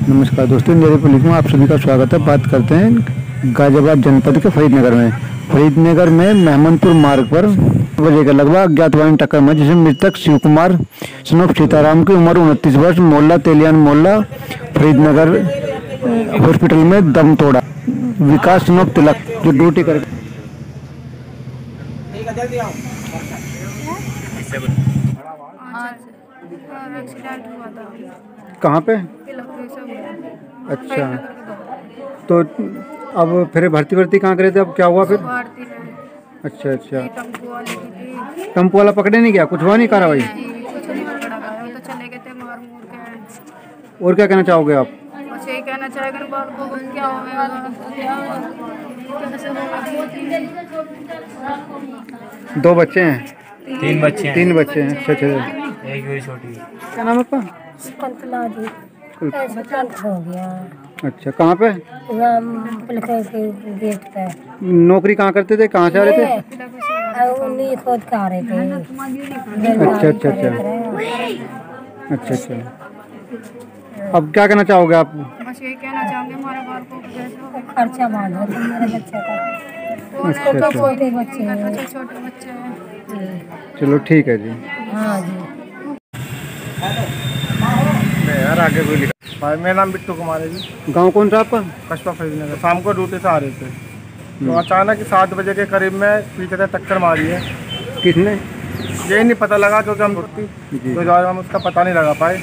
नमस्कार दोस्तों, मेरे पुलिस में आप सभी का स्वागत है। बात करते हैं गाजियाबाद जनपद के फरीदनगर में। फरीदनगर में मेहमनपुर मार्ग पर बजे के लगभग अज्ञात वाहन टक्कर में जिसमें मृतक शिव कुमार सनोफ सीताराम की उम्र 29 वर्ष, मोहल्ला तेलियान मोहल्ला फरीदनगर हॉस्पिटल में दम तोड़ा। विकास सनोफ तिलक जो ड्यूटी कर एक्सीडेंट हुआ था। कहाँ पे? अच्छा, तो अब फिर भर्ती कहाँ करे थे? अब क्या हुआ फिर? अच्छा अच्छा, टेम्पो वाला पकड़े नहीं गया? कुछ हुआ नहीं कार्रवाई? कुछ नहीं पकड़ा गया, तो चले गए थे मार मूर के। और क्या कहना चाहोगे आप? बस यही कहना चाहेगा बाल को क्या होगा। दो बच्चे हैं? तीन बच्चे हैं। तीन बच्चे हैं। अच्छा अच्छा, एक ही छोटी है। क्या नाम है आपका? हो गया। अच्छा, कहाँ पे? गेट पे। नौकरी कहाँ करते थे? कहाँ से आ रहे थे? उन्हीं खोद के आ रहे थे। अच्छा अच्छा अच्छा अच्छा अच्छा, अब क्या कहना चाहोगे आप? बस यही कहना चाहूँगे हमारे बाल को खर्चा मांगो तुम मेरे बच्चे का। अच्छा अच्छा, छोटे बच्चे हैं। छोटे बच्चे हैं। चलो ठीक है जी। हाँ जी। यार आगे कोई लिखा। भाई मेरा नाम बिट्टू कुमार है जी। गाँव कौन सा आपका? कस्बा फरीदनगर। शाम को ड्यूटी से आ रहे थे तो अचानक 7 बजे के करीब में पीछे से टक्कर मारी है। किसने? यही नहीं पता लगा क्योंकि हम तो जो हम उसका पता नहीं लगा पाए।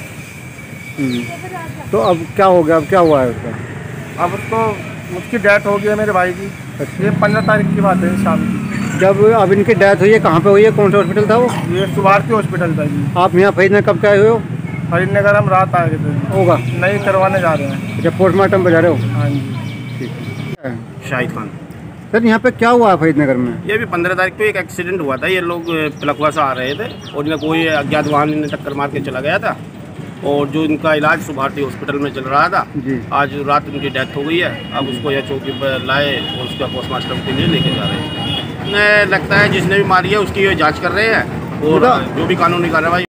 तो अब क्या हो गया? अब क्या हुआ है उसका? अब उसकी डेथ हो गई है मेरे भाई की। ये 15 तारीख की बात है शाम की। जब अब इनकी डेथ हुई है कहाँ पे हुई है? कौन सा हॉस्पिटल था वो? ये सुभारती हॉस्पिटल था जी। आप यहाँ फरीदनगर कब के आए हुए हो? फरीदनगर हम रात आए थे। होगा नहीं करवाने जा रहे हैं। जब पोस्टमार्टम पे जा रहे हो? हाँ जी। ठीक है। शाहिद खान। सर यहाँ पे क्या हुआ है फरीदनगर में? ये भी 15 तारीख को एक एक्सीडेंट हुआ था। ये लोग पिलखुआ से आ रहे थे और इन्हें कोई अज्ञात वाहन ने टक्कर मार के चला गया था और जो इनका इलाज सुभारती हॉस्पिटल में चल रहा था जी। आज रात उनकी डेथ हो गई है। अब उसको यह चौकी पर लाए और उसका पोस्टमार्टम के लिए लेके जा रहे हैं। उन्हें लगता है जिसने भी मारी है उसकी ये जाँच कर रहे हैं और जो भी कानूनी कार्रवाई